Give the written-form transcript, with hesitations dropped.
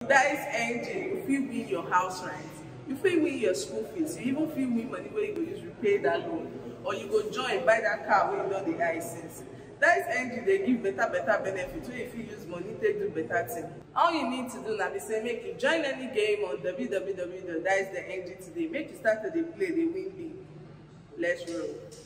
Dice NG, you fit win your house rent, you fit win your school fees, you even fit win money wey you go use repay that loan, or you go join buy that car wey you don dey eye since. Dice NG dey give better benefit wey you fit use money take do better thing. All you need to do na be say make you join any game on www.dicetheng today, make you start to dey play dey win big. Let's roll.